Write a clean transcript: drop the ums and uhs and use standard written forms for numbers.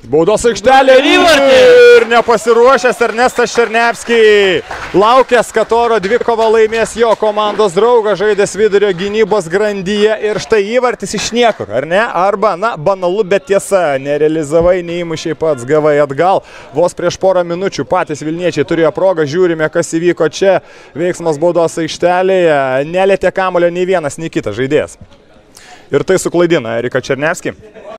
Baudos aikštelė ir nepasiruošęs Ernestas Černevski. Laukęs, kad oro dvikova laimės jo komandos draugas, žaidęs vidurio gynybos grandyje ir štai įvartis iš niekur, ar ne? Arba, na, banalu, bet tiesa, nerealizavai, neįmušiai pats, gavai atgal. Vos prieš porą minučių patys vilniečiai turėjo progą, žiūrime, kas įvyko čia. Veiksmas baudos aikštelėje, nelietė kamulio nei vienas, nei kitas žaidėjas. Ir tai suklaidina Eriką Černevskį.